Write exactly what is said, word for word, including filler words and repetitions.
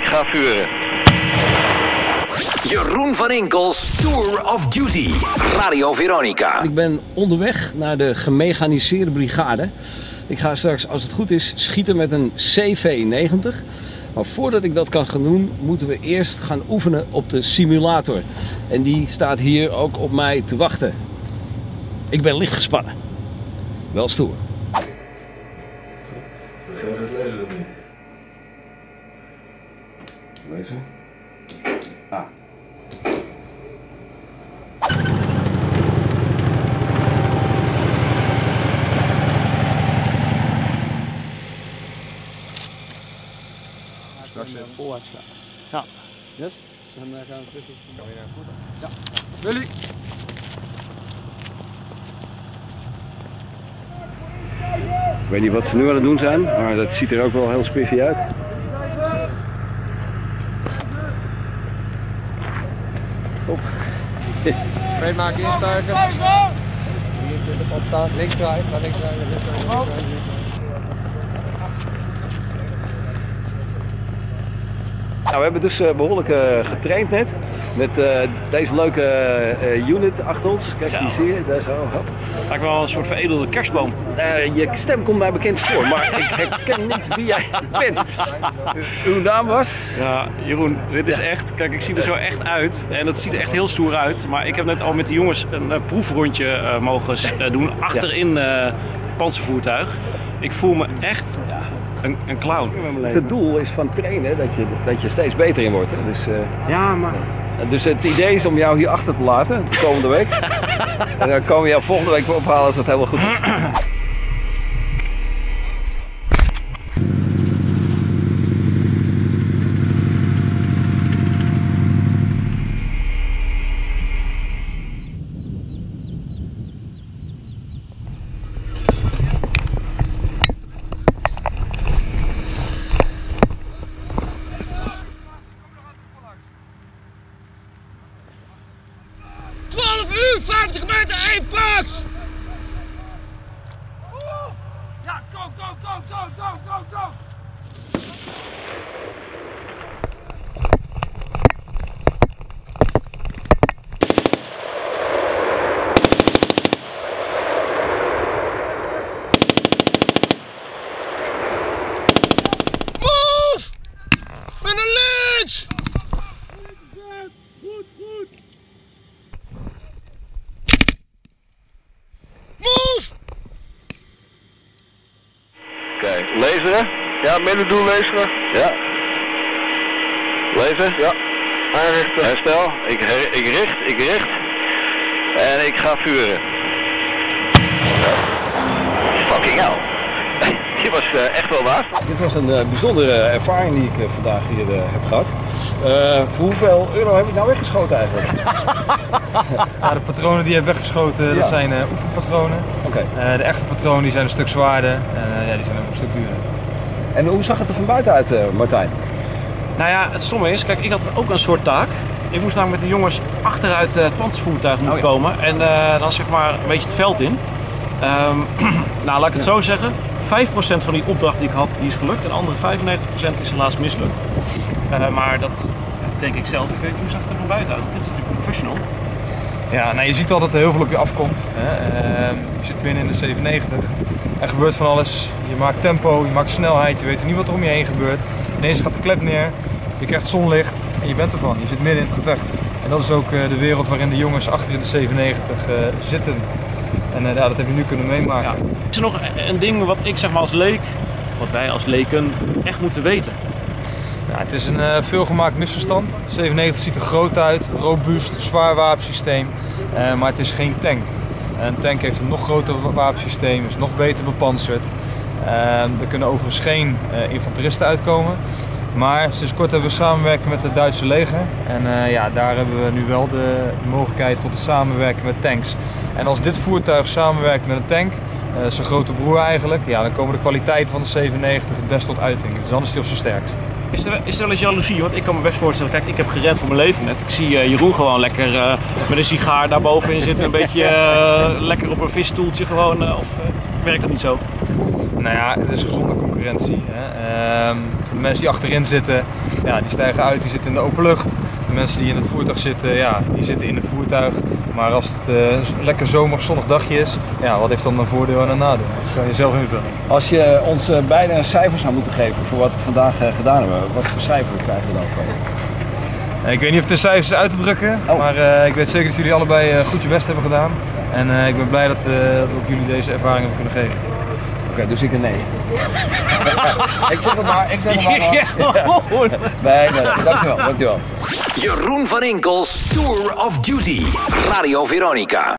ik ga vuren. Jeroen van Inkels, Tour of Duty, Radio Veronica. Ik ben onderweg naar de gemechaniseerde brigade. Ik ga straks, als het goed is, schieten met een C V negentig. Maar voordat ik dat kan gaan doen, moeten we eerst gaan oefenen op de simulator. En die staat hier ook op mij te wachten. Ik ben licht gespannen. Wel stoer. Ga je dat lezen of niet? Lezen? Ah. Straks even voorwaarts gaan. Ja. Yes? Dan uh, gaan we terug. Kan je naar voeten? Ja. Willy! Ik weet niet wat ze nu aan het doen zijn, maar dat ziet er ook wel heel spiffy uit. Op. Breed maken, instuiven. vierentwintig opstaan. Links draaien, naar links draaien, links draaien, links draaien. Nou, we hebben dus uh, behoorlijk uh, getraind net met uh, deze leuke uh, unit achter ons. Kijk, Zo. die zie je, daar zo. Hop. Lijkt wel een soort veredelde kerstboom. Uh, je stem komt mij bekend voor, maar ik herken niet wie jij bent. U, uw naam was? Ja, Jeroen, dit is echt, kijk, ik zie er zo echt uit en het ziet er echt heel stoer uit. Maar ik heb net al met de jongens een uh, proefrondje uh, mogen uh, doen achterin uh, panzervoertuig. Ik voel me echt een, een clown. Dus het doel is van trainen dat je, dat je steeds beter in wordt. Hè? Dus, uh, Ja, maar... dus het idee is om jou hier achter te laten de komende week. En dan komen we jou volgende week weer ophalen als het helemaal goed is. twaalf uur, vijftig meter, één paks! Ja, go, go, go, go, go, go, go! Move! Met naar links! Goed, goed! Move! Oké, okay, laseren. Ja, midden doen laseren. Ja. Laser. Ja. Aanrichten. Herstel. Ik, her, ik richt, ik richt. En ik ga vuren. Fucking hell. Die was uh, echt wel waar. Dit was een uh, bijzondere ervaring die ik uh, vandaag hier uh, heb gehad. Uh, voor hoeveel euro heb ik nou weggeschoten eigenlijk? Ja, de patronen die je hebt weggeschoten, Ja. dat zijn uh, oefenpatronen. Oké. Uh, de echte patronen die zijn een stuk zwaarder en uh, ja, die zijn ook een stuk duurder. En hoe zag het er van buiten uit, uh, Martijn? Nou ja, het stomme is, kijk, ik had ook een soort taak. Ik moest namelijk met de jongens achteruit uh, het panzervoertuig moeten Oh ja. komen en uh, dan zeg maar een beetje het veld in. Um, nou, laat ik het Ja. zo zeggen. vijf procent van die opdracht die ik had, die is gelukt en de andere vijfennegentig procent is helaas mislukt. Uh, maar dat denk ik zelf. Ik weet niet hoe zag het er van buiten uit. Dit is natuurlijk professional. Ja, nou, je ziet al dat er heel veel op je afkomt. Hè. Uh, je zit binnen in de zevenennegentig. Er gebeurt van alles. Je maakt tempo, je maakt snelheid, je weet niet wat er om je heen gebeurt. Ineens gaat de klep neer, je krijgt zonlicht en je bent ervan. Je zit midden in het gevecht. En dat is ook uh, de wereld waarin de jongens achter in de zevenennegentig uh, zitten. En uh, ja, dat heb je nu kunnen meemaken. Ja. Is er nog een ding wat ik zeg maar als leek, wat wij als leken echt moeten weten? Ja, het is een uh, veelgemaakt misverstand. De zevenennegentig ziet er groot uit, robuust, zwaar wapensysteem, uh, maar het is geen tank. Een tank heeft een nog groter wapensysteem, is nog beter bepanserd. Uh, er kunnen overigens geen uh, infanteristen uitkomen. Maar sinds kort hebben we samenwerking met het Duitse leger. En uh, ja, daar hebben we nu wel de mogelijkheid tot het samenwerken met tanks. En als dit voertuig samenwerkt met een tank, uh, zijn grote broer eigenlijk, ja, dan komen de kwaliteiten van de zevenennegentig het best tot uiting. Dus dan is hij op zijn sterkst. Is er, is er wel eens jaloezie? Want ik kan me best voorstellen, kijk, ik heb gered voor mijn leven net. Ik zie uh, Jeroen gewoon lekker uh, met een sigaar daar bovenin zitten, een beetje uh, lekker op een visstoeltje gewoon, uh, of uh, werkt dat niet zo? Nou ja, het is gezonde concurrentie. Hè. Uh, mensen die achterin zitten, ja, die stijgen uit, die zitten in de open lucht. De mensen die in het voertuig zitten, ja, die zitten in het voertuig. Maar als het uh, een lekker zomerig zonnig dagje is, ja, wat heeft dan een voordeel en een nadeel? Dat kan je zelf invullen. Als je ons uh, beide een cijfer zou moeten geven voor wat we vandaag uh, gedaan hebben, wat voor cijfer krijgen we dan van je? Ik weet niet of het in cijfers is uit te drukken, oh. maar uh, ik weet zeker dat jullie allebei uh, goed je best hebben gedaan. En uh, ik ben blij dat, uh, dat we ook jullie deze ervaring hebben kunnen geven. Oké, okay, dus ik een negen. ik zeg het maar, ik zeg het maar. Ja. Nee, nee, dankjewel, dankjewel. Jeroen van Inkels, Tour of Duty, Radio Veronica.